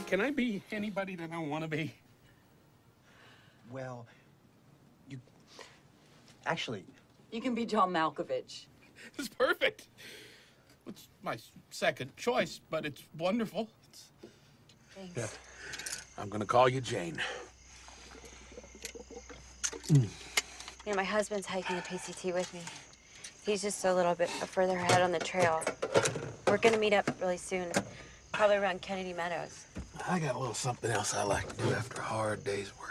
Can I be anybody that I want to be? Well, actually... You can be John Malkovich. It's perfect. It's my second choice, but it's wonderful. Thanks. Yeah. I'm gonna call you Jane. You know, my husband's hiking the PCT with me. He's just a little bit further ahead on the trail. We're gonna meet up really soon, probably around Kennedy Meadows. I got a little something else I like to do after a hard day's work.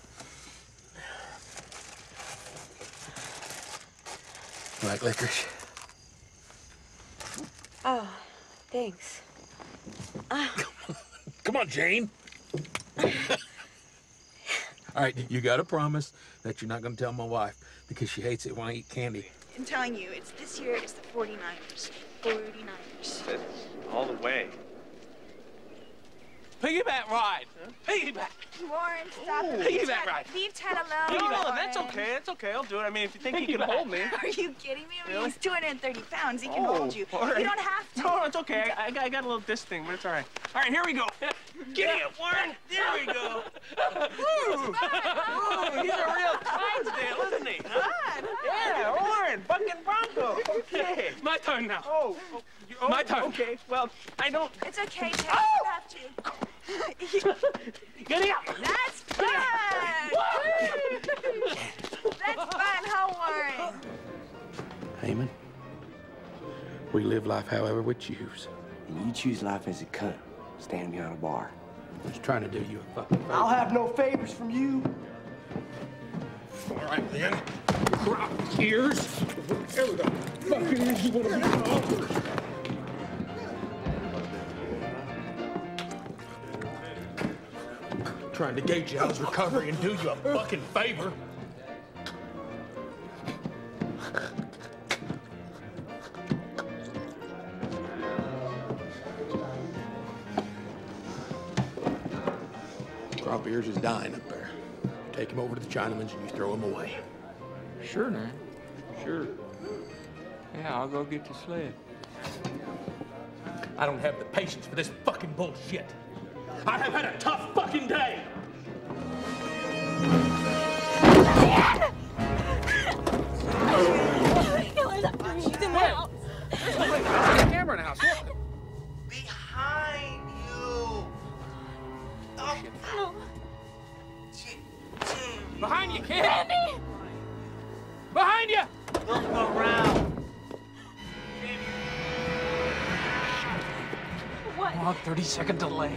You like licorice? Oh, thanks. Come on, Jane. All right, you gotta promise that you're not gonna tell my wife because she hates it when I eat candy. I'm telling you, it's this year, it's the 49ers. 49ers. All the way. Piggyback ride. Piggyback. Warren, stop it. Piggyback ride. Leave Ted alone. No, Warren. that's okay. That's okay. I'll do it. I mean, if you think he can hold me. Are you kidding me? I mean, Really? he's 230 pounds. He can hold you. Warren. You don't have to. No, it's okay. I got a little disc thing, but it's all right. All right, here we go. Giddy up, Warren. There we go. Woo! He's a real Clydesdale, isn't he? Huh? Yeah, Warren, bucking Bronco. Okay. My turn now. Oh, My turn. Okay, well, I don't... It's okay, Ted. You have to. Giddy up. That's fun. That's fun, huh, Warren? Heyman, we live life however we choose. And you choose life as a cunt, standing behind a bar. I was trying to do you a fucking favor. I'll have no favors from you. All right, then. Drop ears. Whatever the fuck it is you want to be. Trying to gauge y'all's recovery and do you a fucking favor. Crop ears is dying up there. Take him over to the Chinaman's and you throw him away. Sure, man. Sure. Yeah, I'll go get the sled. I don't have the patience for this fucking bullshit. I have had a tough fucking day. He's in the house. There's a camera in the house. What? Behind you! Oh. Behind you, kid. Behind you. Look around. What? Oh, 30-second delay.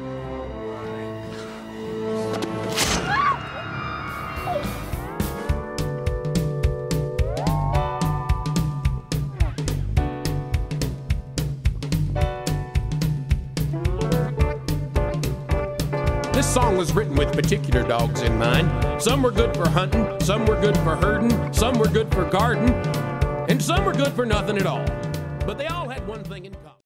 This song was written with particular dogs in mind. Some were good for hunting, some were good for herding, some were good for garden, and some were good for nothing at all. But they all had one thing in common.